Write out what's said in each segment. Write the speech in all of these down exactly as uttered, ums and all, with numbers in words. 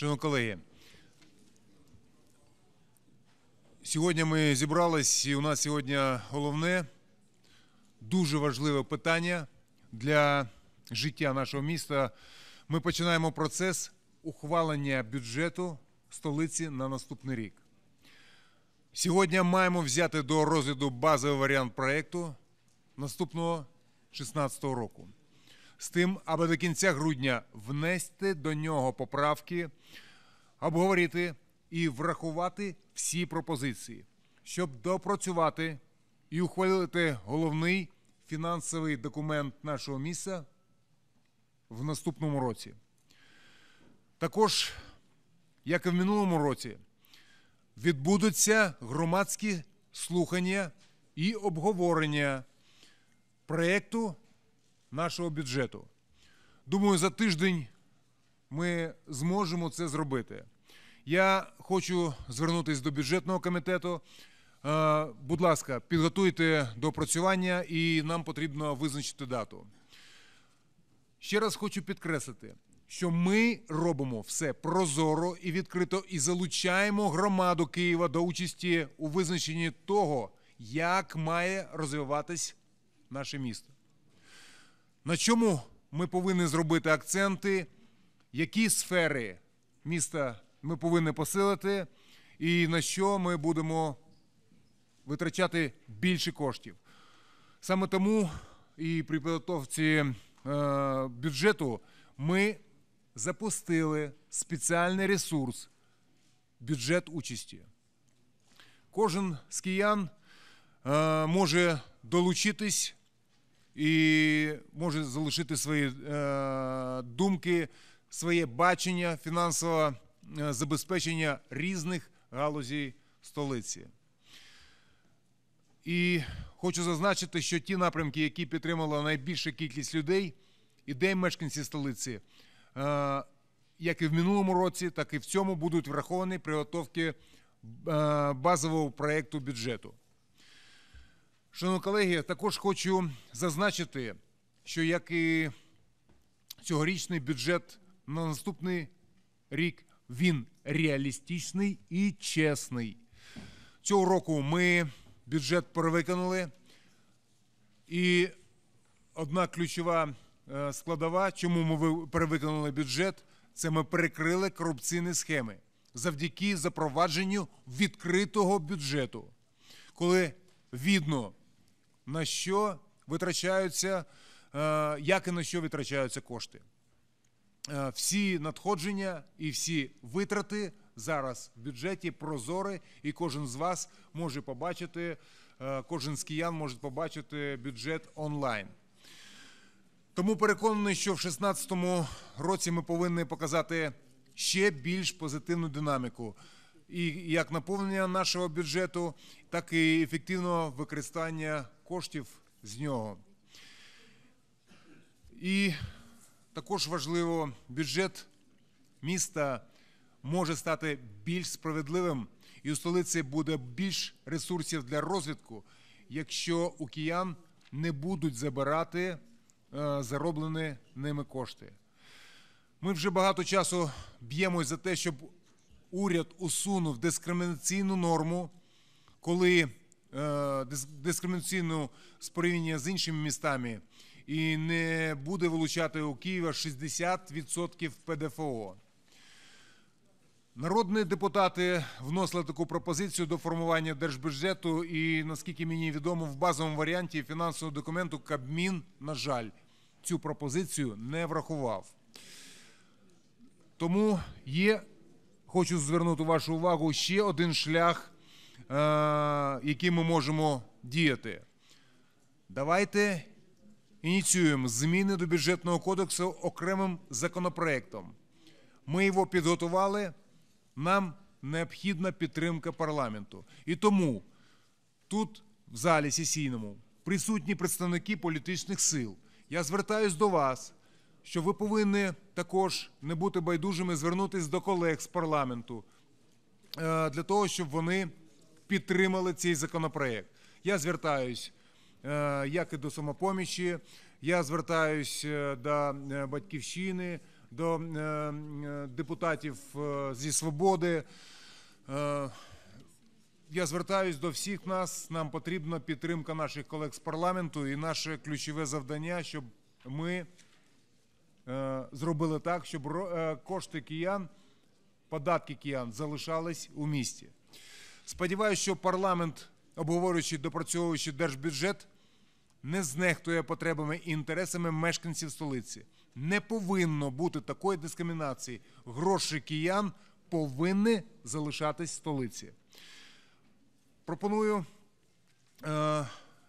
Шановні колеги, сьогодні ми зібрались, і у нас сьогодні головне, дуже важливе питання для життя нашого міста. Ми починаємо процес ухвалення бюджету столиці на наступний рік. Сьогодні маємо взяти до розгляду базовий варіант проєкту наступного шістнадцятого року. З тим, аби до кінця грудня внести до нього поправки, обговорити і врахувати всі пропозиції, щоб допрацювати і ухвалити головний фінансовий документ нашого міста в наступному році. Також, як і в минулому році, відбудуться громадські слухання і обговорення проєкту нашого бюджету. Думаю, за тиждень ми зможемо це зробити. Я хочу звернутися до бюджетного комітету. Будь ласка, підготуйте до опрацювання і нам потрібно визначити дату. Ще раз хочу підкреслити, що ми робимо все прозоро і відкрито і залучаємо громаду Києва до участі у визначенні того, як має розвиватись наше місто. На чому ми повинні зробити акценти, які сфери міста ми повинні посилити і на що ми будемо витрачати більше коштів. Саме тому і при підготовці е, бюджету ми запустили спеціальний ресурс «Бюджет участі». Кожен з киян е, може долучитись і може залишити свої е, думки, своє бачення фінансового е, забезпечення різних галузей столиці. І хочу зазначити, що ті напрямки, які підтримала найбільша кількість людей, ідей мешканців столиці, е, як і в минулому році, так і в цьому будуть враховані при підготовці е, базового проєкту бюджету. Шановні колеги, також хочу зазначити, що як і цьогорічний бюджет на наступний рік, він реалістичний і чесний. Цього року ми бюджет перевиконали, і одна ключова складова, чому ми перевиконали бюджет, це ми перекрили корупційні схеми завдяки запровадженню відкритого бюджету, коли видно, на що витрачаються, як і на що витрачаються кошти. Всі надходження і всі витрати зараз в бюджеті прозорі, і кожен з вас може побачити, кожен з киян може побачити бюджет онлайн. Тому переконаний, що в дві тисячі шістнадцятому році ми повинні показати ще більш позитивну динаміку. І як наповнення нашого бюджету, так і ефективного використання коштів з нього. І також важливо, бюджет міста може стати більш справедливим, і у столиці буде більш ресурсів для розвитку, якщо у киян не будуть забирати е, зароблені ними кошти. Ми вже багато часу б'ємось за те, щоб уряд усунув дискримінаційну норму, коли е, дискримінаційну з порівняння з іншими містами, і не буде вилучати у Києва шістдесят відсотків Пе Де Фе О. Народні депутати вносили таку пропозицію до формування держбюджету, і, наскільки мені відомо, в базовому варіанті фінансового документу Кабмін, на жаль, цю пропозицію не врахував. Тому є, хочу звернути вашу увагу, ще один шлях, е, який ми можемо діяти. Давайте ініціюємо зміни до бюджетного кодексу окремим законопроектом. Ми його підготували, нам необхідна підтримка парламенту. І тому тут, в залі сесійному, присутні представники політичних сил. Я звертаюсь до вас, що ви повинні також не бути байдужими, звернутися до колег з парламенту, для того, щоб вони підтримали цей законопроект. Я звертаюсь як і до «Самопомочі», я звертаюсь до «Батьківщини», до е, депутатів е, зі «Свободи». Е, я звертаюсь до всіх нас. Нам потрібна підтримка наших колег з парламенту і наше ключове завдання, щоб ми е, зробили так, щоб е, кошти киян, податки киян залишались у місті. Сподіваюсь, що парламент, обговорюючи, допрацьовуючи держбюджет, не знехтує потребами і інтересами мешканців столиці. Не повинно бути такої дискримінації. Гроші киян повинні залишатись в столиці. Пропоную е,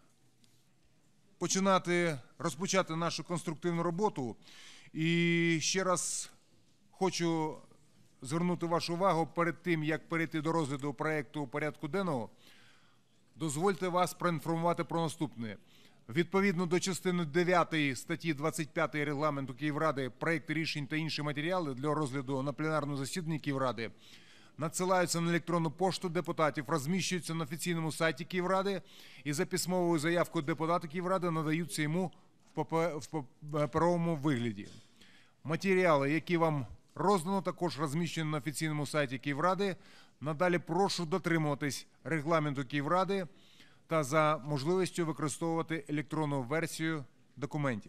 починати, розпочати нашу конструктивну роботу. І ще раз хочу звернути вашу увагу перед тим, як перейти до розгляду проєкту порядку денного. Дозвольте вас проінформувати про наступне. Відповідно до частини дев'ятої статті двадцять п'ятої Регламенту Київради, проєкти рішень та інші матеріали для розгляду на пленарному засіданні Київради надсилаються на електронну пошту депутатів, розміщуються на офіційному сайті Київради і за письмовою заявкою депутата Київради надаються йому в паперовому вигляді. Матеріали, які вам роздано, також розміщені на офіційному сайті Київради. Надалі прошу дотримуватись регламенту Київради та за можливістю використовувати електронну версію документів.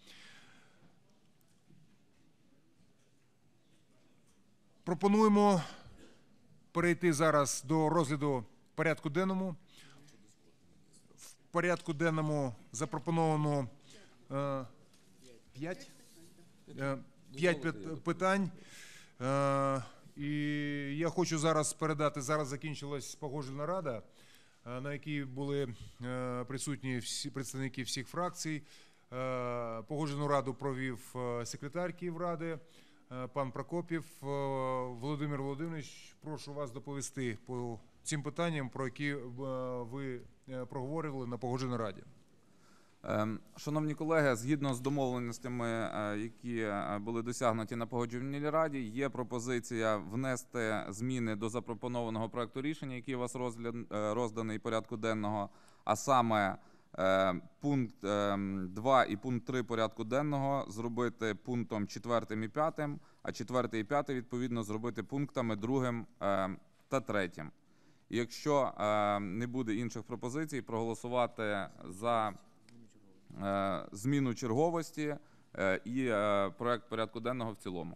Пропонуємо перейти зараз до розгляду порядку денному. В порядку денному запропоновано е, п'ять е, п'ять питань. Е, і я хочу зараз передати, зараз закінчилась погоджувальна рада, на якій були присутні всі представники всіх фракцій. Погоджувальну раду провів секретар Київради, пан Прокопів. Володимир Володимирович, прошу вас доповісти по цим питанням, про які ви проговорювали на погоджувальній раді. Шановні колеги, згідно з домовленостями, які були досягнуті на погоджувальній раді, є пропозиція внести зміни до запропонованого проекту рішення, який у вас розданий порядку денного, а саме пункт два і пункт три порядку денного зробити пунктом четвертим і п'ятим, а четвертий і п'ятий відповідно зробити пунктами другим та третім. І якщо не буде інших пропозицій, проголосувати за зміну черговості і проект порядку денного в цілому.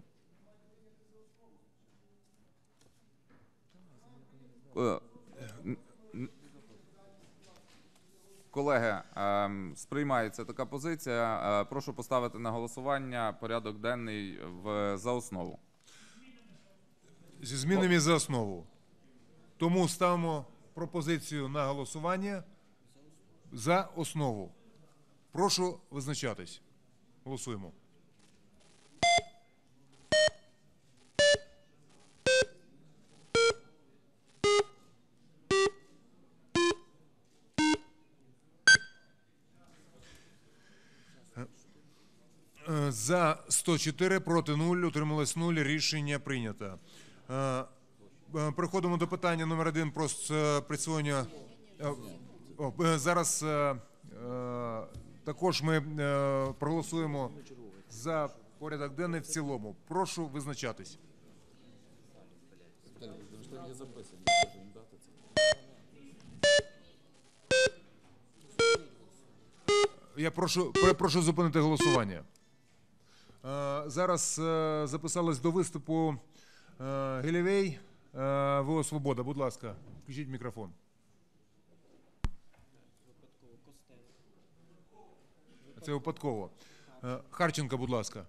Колеги, сприймається така позиція. Прошу поставити на голосування порядок денний в, за основу. Зі змінами за основу. Тому ставимо пропозицію на голосування за основу. Прошу визначатись. Голосуємо. За сто чотири, проти нуль, утрималось нуль. Рішення прийнято. Переходимо до питання номер один про присвоєння. Зараз також ми проголосуємо за порядок денний в цілому. Прошу визначатись. Я прошу, прошу зупинити голосування. Зараз записалась до виступу Гелєвей, ВО «Свобода». Будь ласка, включіть мікрофон. Це випадково. Харченко, будь ласка.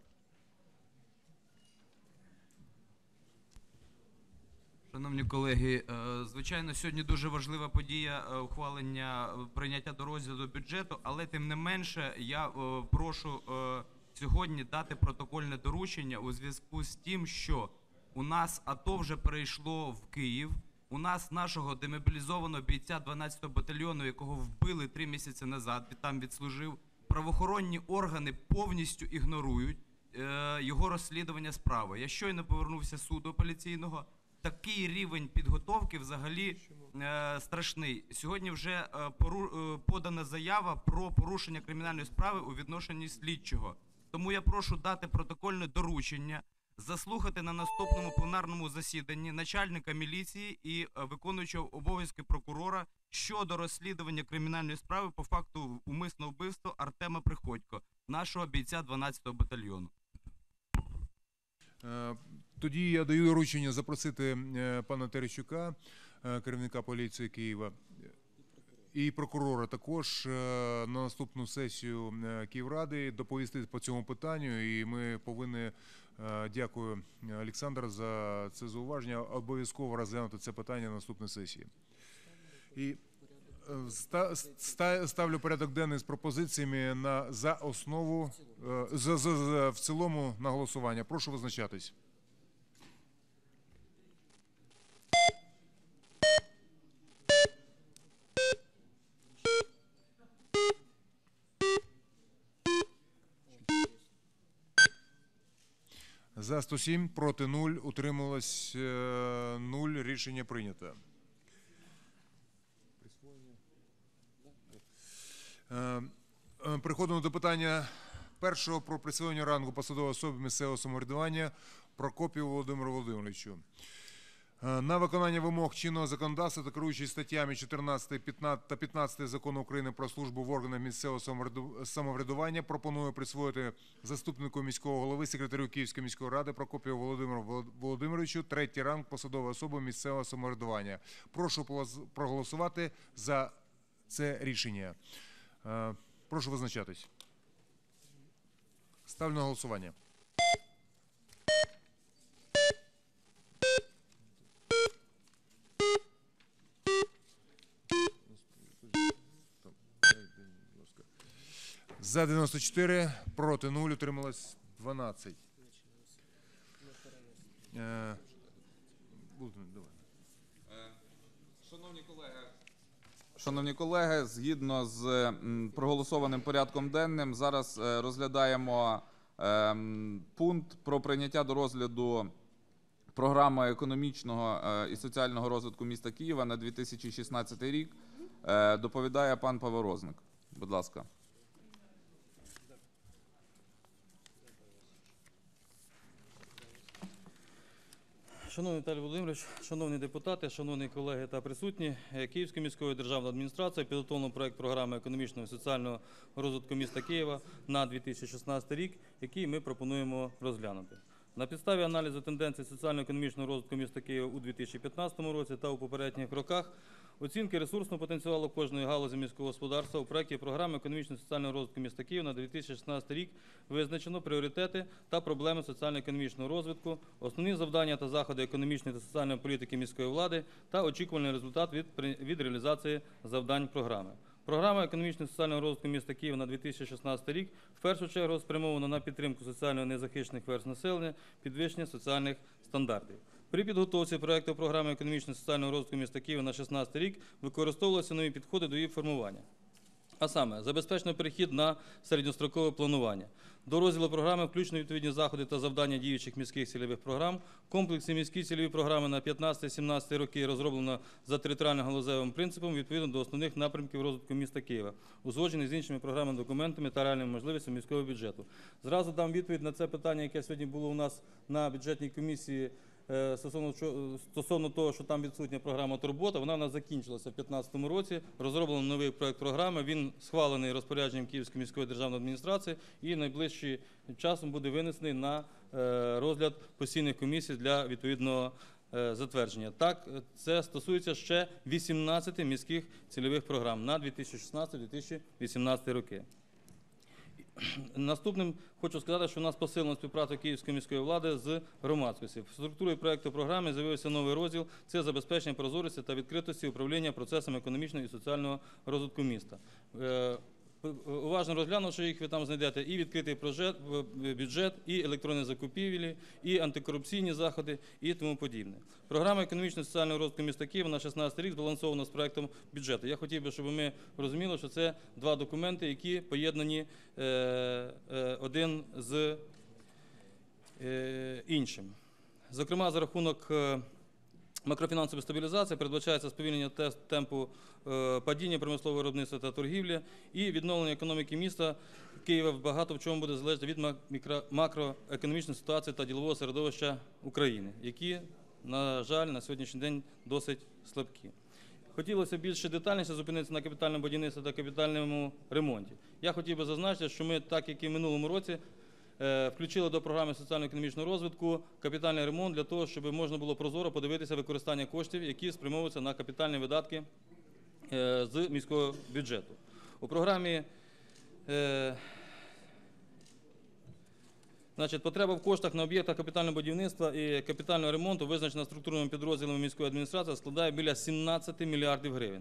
Шановні колеги, звичайно, сьогодні дуже важлива подія ухвалення, прийняття до розгляду бюджету, але тим не менше я прошу сьогодні дати протокольне доручення у зв'язку з тим, що у нас АТО вже перейшло в Київ, у нас нашого демобілізованого бійця дванадцятого батальйону, якого вбили три місяці назад, там відслужив, правоохоронні органи повністю ігнорують е, його розслідування справи. Я щойно повернувся з суду апеляційного. Такий рівень підготовки взагалі е, страшний. Сьогодні вже е, пору, е, подана заява про порушення кримінальної справи у відношенні слідчого. Тому я прошу дати протокольне доручення заслухати на наступному пленарному засіданні начальника міліції і е, виконуючого обов'язки прокурора щодо розслідування кримінальної справи по факту умисного вбивства Артема Приходько, нашого бійця дванадцятого батальйону. Е, Тоді я даю доручення запросити е, пана Терещука, е, керівника поліції Києва, і прокурора також е, на наступну сесію е, Київради доповісти по цьому питанню. І ми повинні, е, дякую, Олександр, за це зауваження, обов'язково розглянути це питання на наступній сесії. І е, ста- ста- ставлю порядок денний з пропозиціями на, за основу, е, за, за, за, в цілому на голосування. Прошу визначатись. За сто сім, проти нуль, утрималось е, нуль, рішення прийнято. Е, е, Переходимо до питання першого про присвоєння рангу посадової особи місцевого самоврядування Прокопію Володимиру Володимировичу. Е, На виконання вимог чинного законодавства та керуючись статтями чотирнадцять та п'ятнадцять Закону України про службу в органах місцевого самовряду- самоврядування пропоную присвоїти заступнику міського голови, секретарю Київської міської ради Прокопію Володимиру Волод- Володимировичу третій ранг посадової особи місцевого самоврядування. Прошу полос- проголосувати за це рішення. Е, Прошу визначатись. Ставлю на голосування. За дев'яносто чотири, проти нуль, утрималось дванадцять. Е, Володимир, давай. Шановні колеги, Шановні колеги, згідно з м, проголосованим порядком денним, зараз е, розглядаємо е, м, пункт про прийняття до розгляду програми економічного е, і соціального розвитку міста Києва на дві тисячі шістнадцятий рік. Е, Доповідає пан Паворозник. Будь ласка. Шановний Віталій Володимирович, шановні депутати, шановні колеги та присутні, е, Київською міською державною адміністрацією підготовлено проект програми економічного і соціального розвитку міста Києва на дві тисячі шістнадцятий рік, який ми пропонуємо розглянути. На підставі аналізу тенденцій соціально-економічного розвитку міста Києва у дві тисячі п'ятнадцятому році та у попередніх роках, оцінки ресурсного потенціалу кожної галузі міського господарства у проекті програми економічного і соціального розвитку міста Києва на дві тисячі шістнадцятий рік визначено пріоритети та проблеми соціально-економічного розвитку, основні завдання та заходи економічної та соціальної політики міської влади та очікуваний результат від, при- від реалізації завдань програми. Програма економічного і соціального розвитку міста Києва на дві тисячі шістнадцятий рік в першу чергу спрямована на підтримку соціально незахищених верств населення, підвищення соціальних стандартів. При підготовці проекту програми економічного і соціального розвитку міста Києва на шістнадцятий рік використовувалися нові підходи до її формування. А саме, забезпечено перехід на середньострокове планування. До розділу програми включено відповідні заходи та завдання діючих міських цільових програм. Комплексні міські цільові програми на п'ятнадцятий-сімнадцятий роки розроблено за територіально-галузевим принципом відповідно до основних напрямків розвитку міста Києва, узгоджений з іншими програмними документами та реальними можливостями міського бюджету. Зразу дам відповідь на це питання, яке сьогодні було у нас на бюджетній комісії е, стосовно, чо- стосовно того, що там відсутня програма «Турбота». Вона у нас закінчилася в дві тисячі п'ятнадцятому році, розроблено новий проект програми, він схвалений розпорядженням Київської міської державної адміністрації і найближчим часом буде винесений на е, розгляд постійних комісій для відповідного е, затвердження. Так, е, це стосується ще вісімнадцяти міських цільових програм на дві тисячі шістнадцятий - дві тисячі вісімнадцятий роки. Наступним хочу сказати, що у нас посилена співпраця Київської міської влади з громадськістю. В структурі проекту програми з'явився новий розділ – це забезпечення прозорості та відкритості управління процесами економічного і соціального розвитку міста. Е, Уважно розглянувши їх, ви там знайдете і відкритий бюджет, бюджет, і електронні закупівлі, і антикорупційні заходи, і тому подібне. Програма економічного і соціального розвитку міста Києва на шістнадцятий рік збалансована з проектом бюджету. Я хотів би, щоб ми розуміли, що це два документи, які поєднані е, е, один з е, іншим. Зокрема, за рахунок е, макрофінансової стабілізації передбачається сповільнення тес- темпу е, падіння промислового виробництва та торгівлі і відновлення економіки міста Києва багато в чому буде залежати від мак- мікро- макроекономічної ситуації та ділового середовища України, які, на жаль, на сьогоднішній день досить слабкі. Хотілося більше детальніше зупинитися на капітальному будівництві та капітальному ремонті. Я хотів би зазначити, що ми, так як і в минулому році, е, включили до програми соціально-економічного розвитку капітальний ремонт для того, щоб можна було прозоро подивитися використання коштів, які спрямовуються на капітальні видатки е, з міського бюджету. У програмі е, Значить, потреба в коштах на об'єктах капітального будівництва і капітального ремонту, визначена структурними підрозділами міської адміністрації, складає біля сімнадцять мільярдів гривень.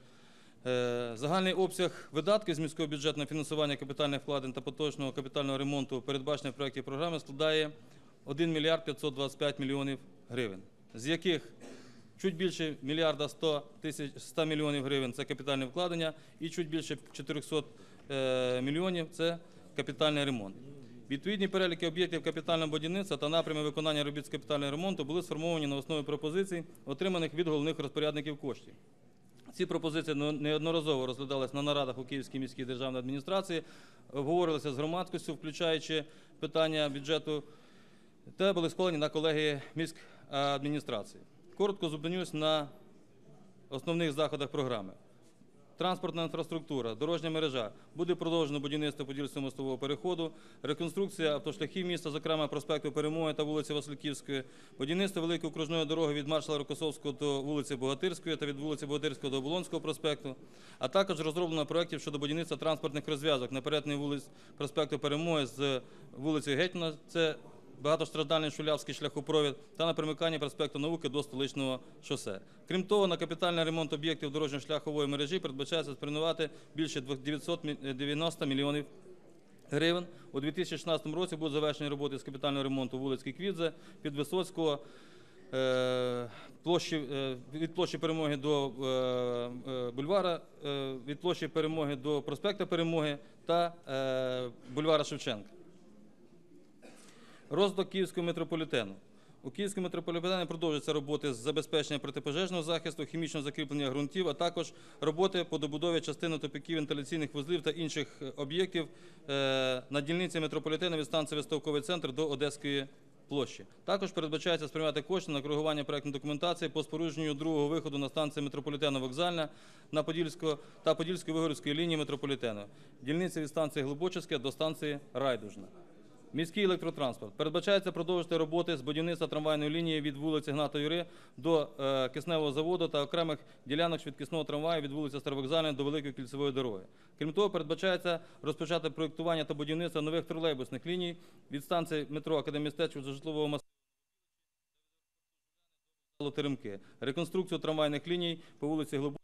Е, Загальний обсяг видатків з міського бюджету на фінансування капітальних вкладень та поточного капітального ремонту, передбачений в проєкті програми, складає один мільярд п'ятсот двадцять п'ять мільйонів гривень, з яких чуть більше мільярда сто тисяч сто мільйонів гривень – це капітальне вкладення, і чуть більше чотириста е, мільйонів – це капітальний ремонт. Відповідні переліки об'єктів капітального будівництва та напрями виконання робіт з капітального ремонту були сформовані на основі пропозицій, отриманих від головних розпорядників коштів. Ці пропозиції неодноразово розглядались на нарадах у Київській міській державній адміністрації, обговорювалися з громадськістю, включаючи питання бюджету, та були схвалені на колегії міськадміністрації. Коротко зупинюсь на основних заходах програми. Транспортна інфраструктура, дорожня мережа. Буде продовжено будівництво Подільського мостового переходу, реконструкція автошляхів міста, зокрема проспекту Перемоги та вулиці Васильківської, будівництво великої окружної дороги від маршала Рокосовського до вулиці Богатирської та від вулиці Богатирського до Оболонського проспекту, а також розроблено проєктів щодо будівництва транспортних розв'язок на перетині вулиць проспекту Перемоги з вулиці Гетьмана, це багатостраждальний Шулявський шляхопровід, та на примиканні проспекту Науки до Столичного шосе. Крім того, на капітальний ремонт об'єктів дорожньо-шляхової мережі передбачається спрямувати більше дев'ятсот дев'яносто мільйонів гривень. У дві тисячі шістнадцятому році будуть завершені роботи з капітального ремонту вулиць Кіквідзе, Підвисоцького, е, площі, е, від площі Перемоги до е, е, бульвара, е, від площі Перемоги до проспекту Перемоги та е, бульвара Шевченка. Розвиток Київського метрополітену. У Київському метрополітені продовжуються роботи з забезпечення протипожежного захисту, хімічного закріплення ґрунтів, а також роботи по добудові частини тупиків, вентиляційних вузлів та інших об'єктів на дільниці метрополітену від станції Виставковий центр до Одеської площі. Також передбачається спрямувати кошти на коригування проєктної документації по спорудженню другого виходу на станції метрополітену Вокзальна на Подільського та Подільсько-Вигорівської лінії метрополітену, дільниці від станції Глибочицьке до станції Райдужна. Міський електротранспорт. Передбачається продовжити роботи з будівництва трамвайної лінії від вулиці Гната Юри до е, кисневого заводу та окремих ділянок швидкісного трамваю від вулиці Старовокзальної до Великої кільцевої дороги. Крім того, передбачається розпочати проєктування та будівництво нових тролейбусних ліній від станції метро Академмістечко до житлового масиву до Теремки, реконструкцію трамвайних ліній по вулиці Глибочицькій,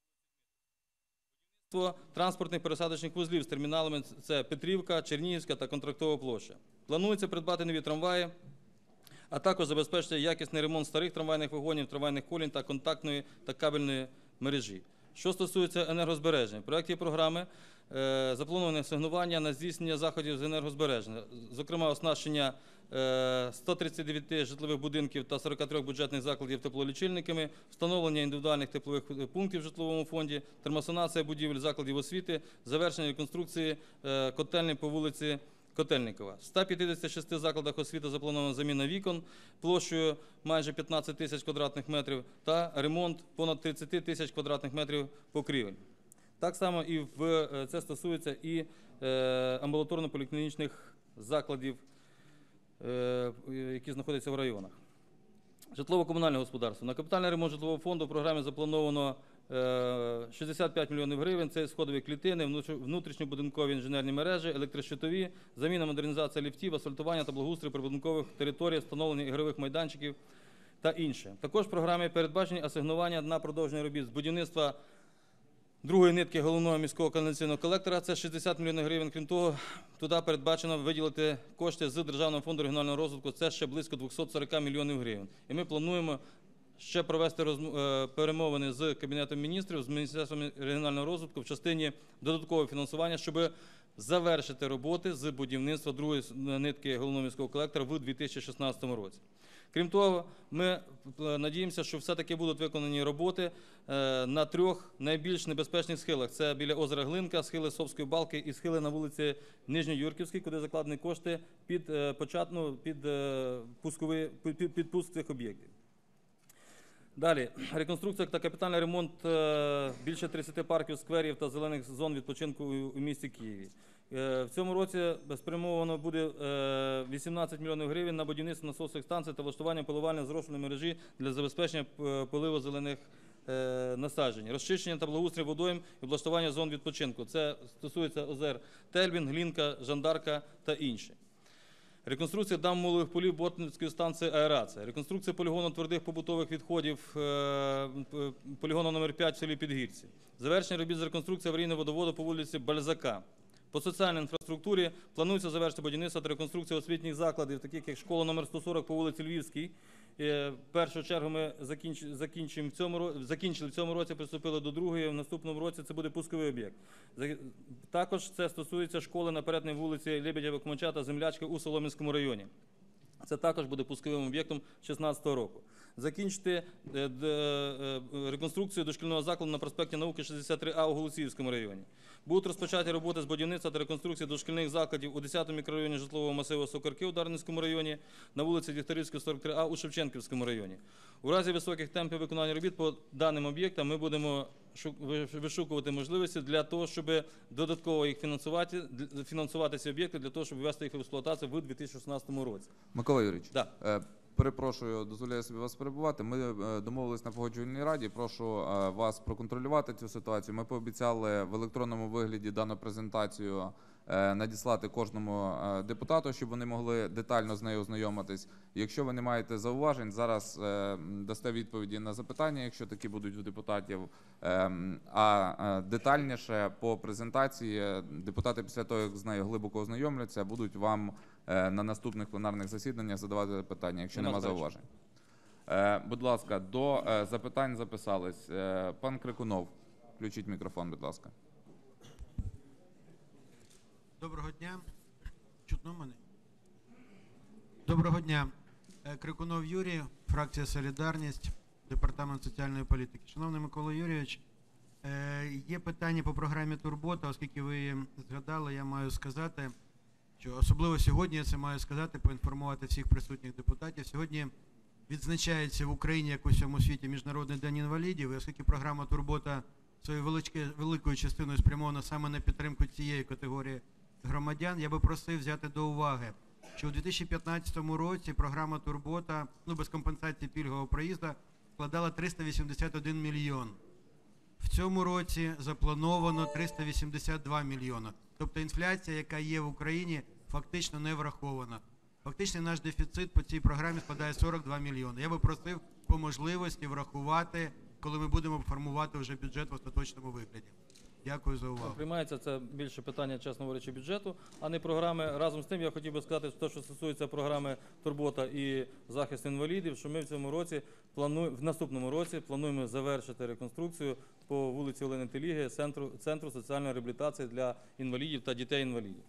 транспортних пересадочних вузлів з терміналами – це Петрівка, Чернігівська та Контрактова площа. Планується придбати нові трамваї, а також забезпечити якісний ремонт старих трамвайних вагонів, трамвайних колій та контактної та кабельної мережі. Що стосується енергозбереження, в проєкті програми е, заплановане асигнування на здійснення заходів з енергозбереження, зокрема оснащення е, сто тридцять дев'ять житлових будинків та сорок три бюджетних закладів теплолічильниками, встановлення індивідуальних теплових пунктів в житловому фонді, термосанація будівель закладів освіти, завершення реконструкції е, котельні по вулиці Котельникова. В ста п'ятдесяти шести закладах освіти запланована заміна вікон площею майже п'ятнадцять тисяч квадратних метрів та ремонт понад тридцять тисяч квадратних метрів покрівель. Так само і в, це стосується і е, амбулаторно-поліклінічних закладів, е, які знаходяться в районах. Житлово-комунальне господарство. На капітальний ремонт житлового фонду в програмі заплановано шістдесят п'ять мільйонів гривень. Це сходові клітини, внутрішньобудинкові інженерні мережі, електрощитові, заміна, модернізація ліфтів, асфальтування та благоустрій прибудинкових територій, встановлення ігрових майданчиків та інше. Також в програмі передбачені асигнування на продовження робіт з будівництва другої нитки головного міського каналізаційного колектора – це шістдесят мільйонів гривень. Крім того, туди передбачено виділити кошти з Державного фонду регіонального розвитку – це ще близько двісті сорок мільйонів гривень. І ми плануємо ще провести розм... перемовини з Кабінетом міністрів, з Міністерством регіонального розвитку в частині додаткового фінансування, щоб завершити роботи з будівництва другої нитки головного міського колектора в дві тисячі шістнадцятому році. Крім того, ми надіємося, що все-таки будуть виконані роботи на трьох найбільш небезпечних схилах. Це біля озера Глинка, схили Совської балки і схили на вулиці Нижньоюрківській, куди закладені кошти під, початну, під, пусковий, під, під пуск цих об'єктів. Далі, реконструкція та капітальний ремонт більше тридцяти парків, скверів та зелених зон відпочинку у місті Києві. В цьому році спрямовано буде вісімнадцять мільйонів гривень на будівництво насосних станцій та влаштування поливально-зрошувальної мережі для забезпечення поливу зелених насаджень, розчищення та благоустрій водойм і облаштування зон відпочинку. Це стосується озер Тельбін, Глінка, Жандарка та інші. Реконструкція дам мулових полів Бортницької станції аерація. Реконструкція полігону твердих побутових відходів полігону номер п'ять в селі Підгірці. Завершення робіт з реконструкції аварійного водоводу по вулиці Бальзака. По соціальній інфраструктурі планується завершити будівництво та реконструкцію освітніх закладів, таких як школа номер сто сорок по вулиці Львівській. В першу чергу ми закінчимо в цьому, закінчили в цьому році, приступили до другої, в наступному році це буде пусковий об'єкт. Також це стосується школи на перетній вулиці Лебедєва-Кумача та Землячки у Солом'янському районі. Це також буде пусковим об'єктом дві тисячі шістнадцятого року. Закінчити реконструкцію дошкільного закладу на проспекті Науки шістдесят три А у Голосіївському районі. Будуть розпочаті роботи з будівництва та реконструкції дошкільних закладів у десятому мікрорайоні житлового масиву Сокарки у Дарницькому районі, на вулиці Дігтярівської сорок три А у Шевченківському районі. У разі високих темпів виконання робіт по даним об'єктам ми будемо вишукувати можливості для того, щоб додатково їх фінансувати, фінансувати ці об'єкти, для того, щоб ввести їх в експлуатацію в дві тисячі шістнадцятому році. Микола Юрійович, Да. перепрошую, дозволяю собі вас перебувати. Ми домовились на погоджувальній раді. Прошу вас проконтролювати цю ситуацію. Ми пообіцяли в електронному вигляді дану презентацію надіслати кожному депутату, щоб вони могли детально з нею ознайомитись. Якщо ви не маєте зауважень, зараз дасте відповіді на запитання, якщо такі будуть у депутатів. А детальніше по презентації депутати після того, як з нею глибоко ознайомляться, будуть вам на наступних пленарних засіданнях задавати питання, якщо нема зауважень. Будь ласка, до запитань записались. Пан Крикунов, включіть мікрофон, будь ласка. Доброго дня. Чутно мене? Доброго дня. Крикунов Юрій, фракція «Солідарність», Департамент соціальної політики. Шановний Микола Юрійович, є питання по програмі «Турбота», оскільки ви її згадали, я маю сказати, що особливо сьогодні я це маю сказати, поінформувати всіх присутніх депутатів. Сьогодні відзначається в Україні, як у всьому світі, Міжнародний день інвалідів, і оскільки програма «Турбота» своєю великою частиною спрямована саме на підтримку цієї категорії громадян, я би просив взяти до уваги, що у дві тисячі п'ятнадцятому році програма «Турбота», ну, без компенсації пільгового проїзду, складала триста вісімдесят один мільйон. В цьому році заплановано триста вісімдесят два мільйона. Тобто інфляція, яка є в Україні, фактично не врахована. Фактично наш дефіцит по цій програмі складає сорок два мільйони. Я би просив по можливості врахувати, коли ми будемо формувати вже бюджет в остаточному вигляді. Дякую за увагу. Приймається це більше питання, чесно говорячи, бюджету, а не програми. Разом з тим, я хотів би сказати, що, що стосується програми «Турбота» і захист інвалідів, що ми в цьому році плануємо, в наступному році плануємо завершити реконструкцію по вулиці Олени Теліги, центру, центру соціальної реабілітації для інвалідів та дітей-інвалідів.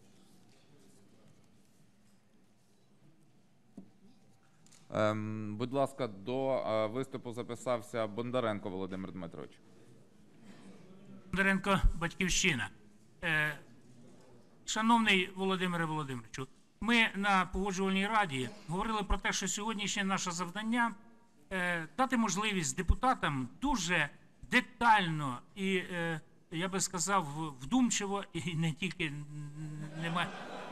Ем, будь ласка, до е, виступу записався Бондаренко Володимир Дмитрович. Бондаренко, «Батьківщина». Е, шановний Володимире Володимировичу, ми на погоджувальній раді говорили про те, що сьогоднішнє наше завдання е, дати можливість депутатам дуже детально і, е, я би сказав, вдумчиво, і не тільки немає.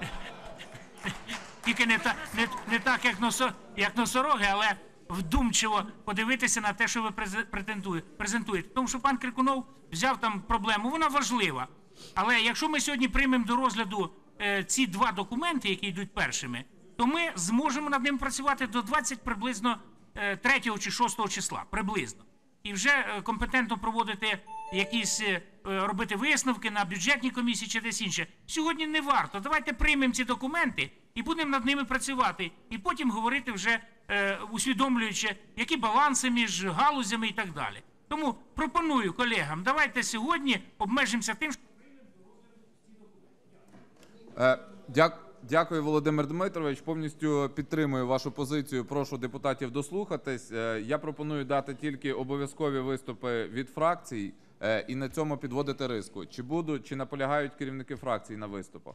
Тільки не, та, не, не так, як, носо, як носороги, але вдумчиво подивитися на те, що ви презентуєте. Тому що пан Крикунов взяв там проблему, вона важлива. Але якщо ми сьогодні приймемо до розгляду е, ці два документи, які йдуть першими, то ми зможемо над ним працювати до двадцять приблизно е, третього чи шостого числа, приблизно. І вже е, компетентно проводити якісь, е, робити висновки на бюджетній комісії чи десь інше. Сьогодні не варто. Давайте приймемо ці документи і будемо над ними працювати. І потім говорити вже, е, усвідомлюючи, які баланси між галузями і так далі. Тому пропоную колегам, давайте сьогодні обмежимося тим, що... Е, дяк... Дякую, Володимир Дмитрович. Повністю підтримую вашу позицію. Прошу депутатів дослухатись. Е, Я пропоную дати тільки обов'язкові виступи від фракцій е, і на цьому підводити риску. Чи будуть, чи наполягають керівники фракцій на виступах?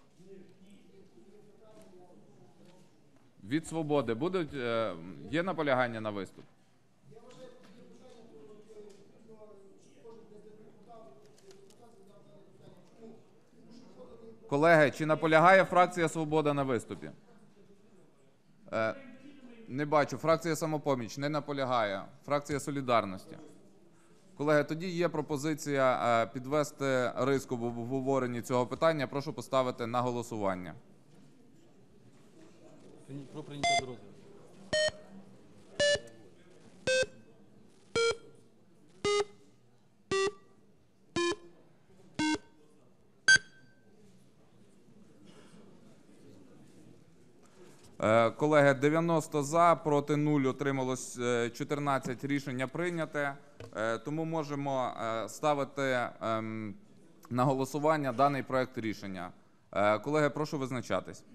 Від "Свободи" будуть, е, є наполягання на виступ? Колеги, чи наполягає фракція "Свобода" на виступі? Е, не бачу. Фракція "Самопоміч" не наполягає. Фракція "Солідарності". Колеги, тоді є пропозиція е, підвести риску в обговоренні цього питання. Прошу поставити на голосування. Про прийняття до розгляду. Е, Колеги, дев'яносто за, проти нуль, утрималось е, чотирнадцять. Рішення прийняте. Е, Тому можемо е, ставити ем, на голосування даний проект рішення. Е, Колеги, прошу визначатись.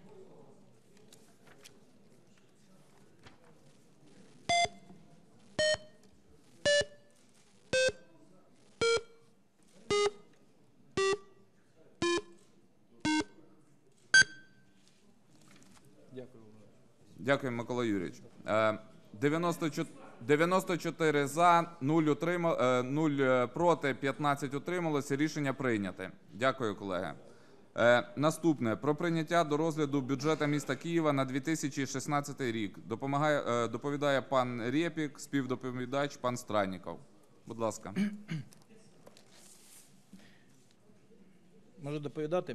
Дякую. Дякую, Микола Юрійович. Е, дев'яносто чотири за, нуль утримав, е, нуль проти, п'ятнадцять утрималося. Рішення прийняте. Дякую, колеги. Е, Наступне. Про прийняття до розгляду бюджету міста Києва на дві тисячі шістнадцятий рік. Допомагає, е, доповідає пан Рєпік, співдоповідач пан Странніков. Будь ласка. Можу доповідати?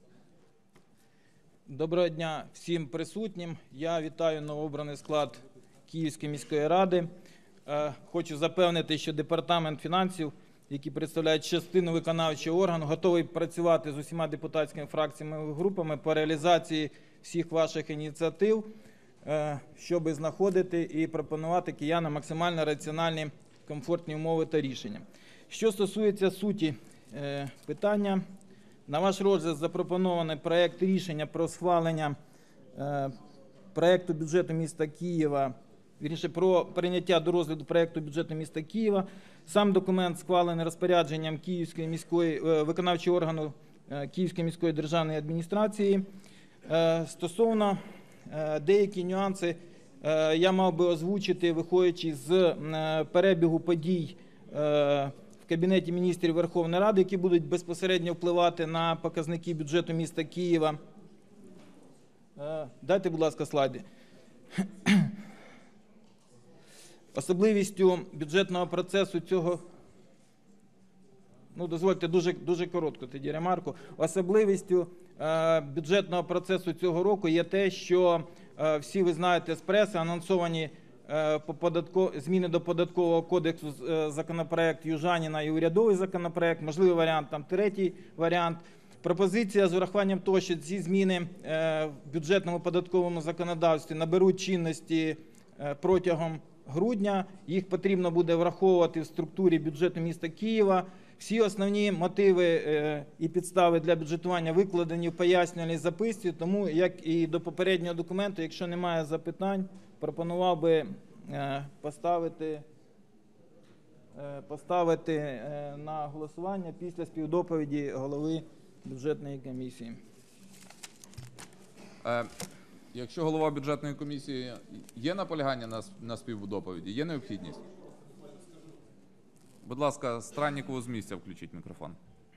Доброго дня всім присутнім. Я вітаю новообраний склад Київської міської ради. Е, Хочу запевнити, що департамент фінансів, який представляє частину виконавчого органу, готовий працювати з усіма депутатськими фракціями і групами по реалізації всіх ваших ініціатив, е, щоб знаходити і пропонувати киянам максимально раціональні, комфортні умови та рішення. Що стосується суті е, питання, на ваш розгляд запропонований проект рішення про схвалення е, проекту бюджету міста Києва, вірніше, про прийняття до розгляду проекту бюджету міста Києва. Сам документ схвалений розпорядженням Київської міської, е, виконавчого органу е, Київської міської державної адміністрації. Е, стосовно е, деякі нюанси е, я мав би озвучити, виходячи з е, перебігу подій е, в Кабінеті міністрів Верховної Ради, які будуть безпосередньо впливати на показники бюджету міста Києва. Дайте, будь ласка, слайди. Особливістю бюджетного процесу цього... Ну, дозвольте, дуже, дуже коротко тоді ремарку. Особливістю е, бюджетного процесу цього року є те, що е, всі ви знаєте з преси анонсовані по податко... зміни до Податкового кодексу, законопроект Южаніна і урядовий законопроект, можливий варіант, там третій варіант. Пропозиція з урахуванням того, що ці зміни в бюджетному податковому законодавстві наберуть чинності протягом грудня, їх потрібно буде враховувати в структурі бюджету міста Києва. Всі основні мотиви і підстави для бюджетування викладені в пояснювальній записці, тому, як і до попереднього документу, якщо немає запитань, пропонував би поставити, поставити на голосування після співдоповіді голови бюджетної комісії. Е, Якщо голова бюджетної комісії, є наполягання на, на співдоповіді? Є необхідність? Будь ласка, Страннікову з місця включіть мікрофон.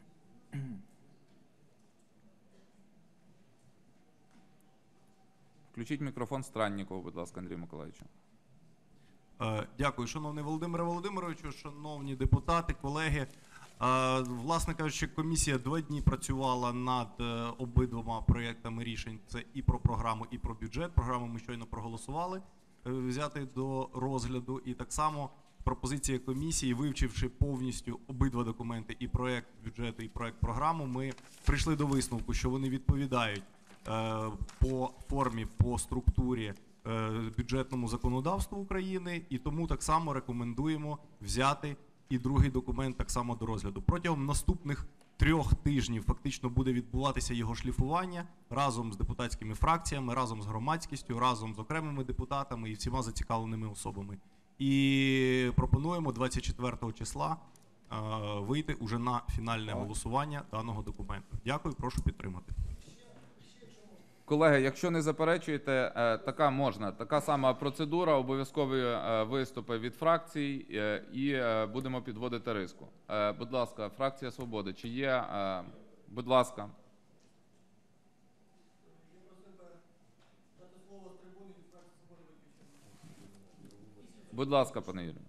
Включіть мікрофон Страннікову, будь ласка, Андрію Миколаївичу. Дякую, шановний Володимире Володимировичу, шановні депутати, колеги. Власне кажучи, комісія два дні працювала над обидвома проєктами рішень. Це і про програму, і про бюджет. Програму ми щойно проголосували, взяти до розгляду. І так само пропозиція комісії, вивчивши повністю обидва документи, і проєкт бюджету, і проєкт програму, ми прийшли до висновку, що вони відповідають по формі, по структурі бюджетному законодавству України, і тому так само рекомендуємо взяти і другий документ так само до розгляду. Протягом наступних трьох тижнів фактично буде відбуватися його шліфування разом з депутатськими фракціями, разом з громадськістю, разом з окремими депутатами і всіма зацікавленими особами. І пропонуємо двадцять четвертого числа е, вийти уже на фінальне голосування даного документу. Дякую, прошу підтримати. Колеги, якщо не заперечуєте, е, така можна, така сама процедура, обов'язкові е, виступи від фракцій е, і е, будемо підводити риску. Е, Будь ласка, фракція «Свобода», чи є? е, Будь ласка. Будь ласка, пане Юрію.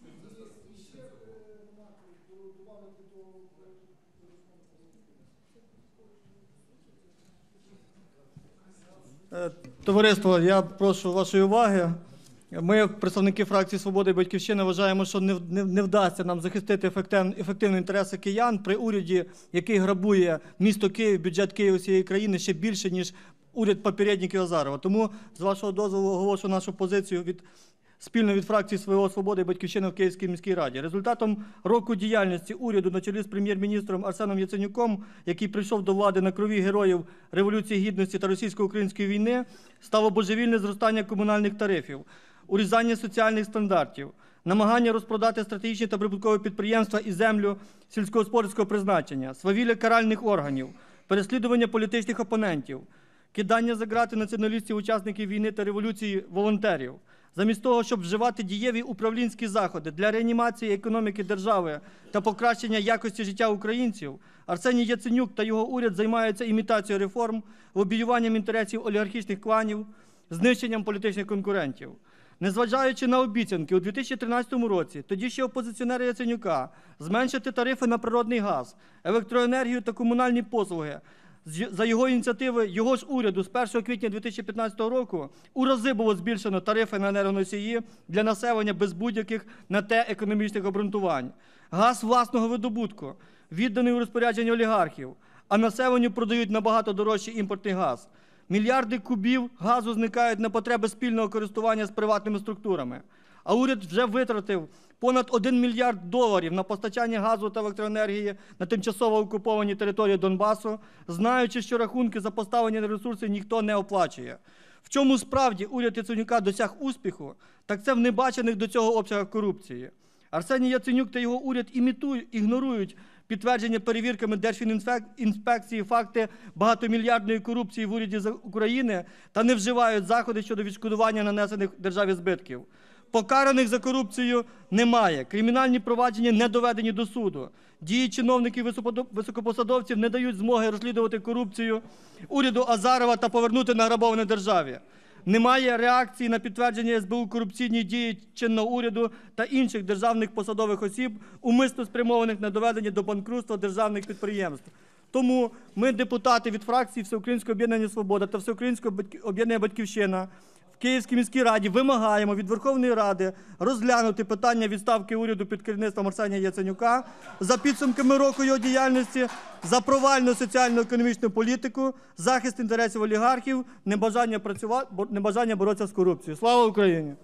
Е, Товариство, я прошу вашої уваги. Ми, представники фракції «Свобода» і «Батьківщина», вважаємо, що не, не, не вдасться нам захистити ефективно, ефективно інтереси киян при уряді, який грабує місто Київ, бюджет Києва всієї країни ще більше, ніж уряд попередників Азарова. Тому, з вашого дозволу, оголошу нашу позицію від спільно від фракції «Свого Свобода» і «Батьківщина» в Київській міській раді. Результатом року діяльності уряду на чолі з прем'єр-міністром Арсеном Яценюком, який прийшов до влади на крові героїв Революції Гідності та російсько-української війни, стало божевільне зростання комунальних тарифів, урізання соціальних стандартів, намагання розпродати стратегічні та прибуткові підприємства і землю сільськогосподарського призначення, свавілля каральних органів, переслідування політичних опонентів, кидання за ґрати націоналістів, учасників війни та революції, волонтерів. Замість того, щоб вживати дієві управлінські заходи для реанімації економіки держави та покращення якості життя українців, Арсеній Яценюк та його уряд займаються імітацією реформ, лобіюванням інтересів олігархічних кланів, знищенням політичних конкурентів. Незважаючи на обіцянки у дві тисячі тринадцятому році, тоді ще опозиціонери Яценюка, зменшити тарифи на природний газ, електроенергію та комунальні послуги, за його ініціативи його ж уряду з першого квітня дві тисячі п'ятнадцятого року у рази було збільшено тарифи на енергоносії для населення без будь-яких на те економічних обґрунтувань. Газ власного видобутку, відданий у розпорядження олігархів, а населенню продають набагато дорожчий імпортний газ. Мільярди кубів газу зникають на потреби спільного користування з приватними структурами. А уряд вже витратив понад один мільярд доларів на постачання газу та електроенергії на тимчасово окупованій території Донбасу, знаючи, що рахунки за поставлені ресурси ніхто не оплачує. В чому справді уряд Яценюка досяг успіху, так це в небачених до цього обсягах корупції. Арсеній Яценюк та його уряд імітують, ігнорують підтвердження перевірками Держфінінспекції факти багатомільярдної корупції в уряді України та не вживають заходи щодо відшкодування нанесених державі збитків. Покараних за корупцію немає, кримінальні провадження не доведені до суду. Дії чиновників високопосадовців не дають змоги розслідувати корупцію уряду Азарова та повернути награбоване державі. Немає реакції на підтвердження ес бе у корупційні дії чинного уряду та інших державних посадових осіб, умисно спрямованих на доведення до банкрутства державних підприємств. Тому ми, депутати від фракції Всеукраїнського об'єднання «Свобода» та Всеукраїнського об'єднання «Батьківщина», в Київській міській раді вимагаємо від Верховної Ради розглянути питання відставки уряду під керівництвом Арсенія Яценюка за підсумками року його діяльності, за провальну соціально-економічну політику, захист інтересів олігархів, небажання працювати, небажання боротися з корупцією. Слава Україні!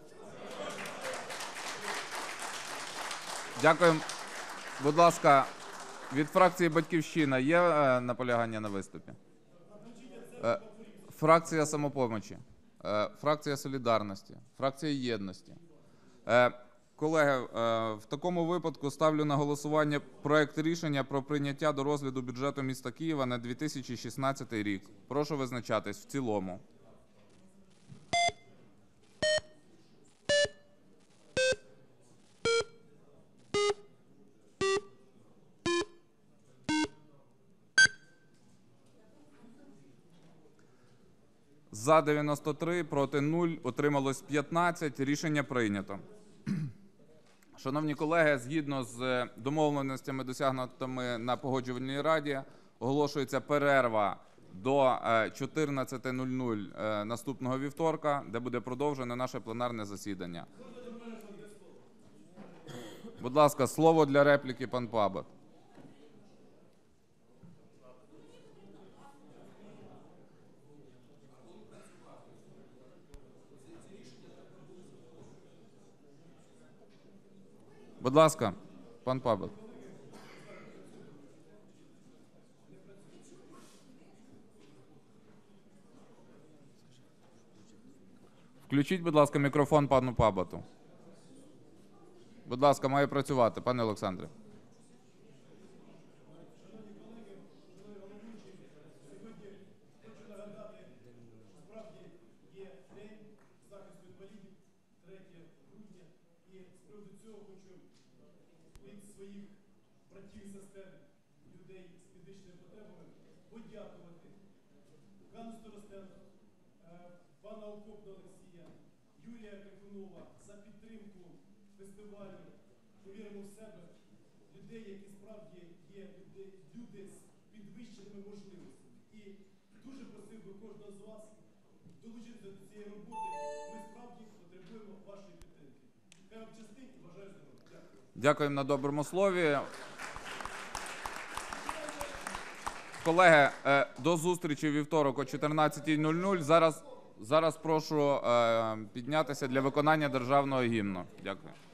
Дякую. Будь ласка, від фракції «Батьківщина» є е, наполягання на виступі? Е, фракція «Самопомочі». Фракція «Солідарності», фракція «Єдності». Колеги, в такому випадку ставлю на голосування проект рішення про прийняття до розгляду бюджету міста Києва на дві тисячі шістнадцятий рік. Прошу визначатись в цілому. За дев'яносто три, проти нуль, утрималось п'ятнадцять. Рішення прийнято. Шановні колеги, згідно з домовленостями, досягнутими на Погоджувальній раді, оголошується перерва до чотирнадцяти нуль нуль наступного вівторка, де буде продовжено наше пленарне засідання. Будь ласка, слово для репліки пан Пабат. Будь ласка, пан Пабат. Включіть, будь ласка, мікрофон пану Пабату. Будь ласка, має працювати, пане Олександре. Ганну Старостенко, пана Окопна Олексія, Юрія Крикунова за підтримку фестивалю «Повіримо в себе», людей, які справді є люди, люди з підвищеними можливостями. І дуже просив би кожного з вас долучитися до цієї роботи. Ми справді потребуємо вашої підтримки. Хай вам щастить і бажаю здоров'я. Дякую. Дякуємо на доброму слові. Колеги, е, до зустрічі у вівторок о чотирнадцятій нуль нуль. Зараз, зараз прошу е, піднятися для виконання державного гімну. Дякую.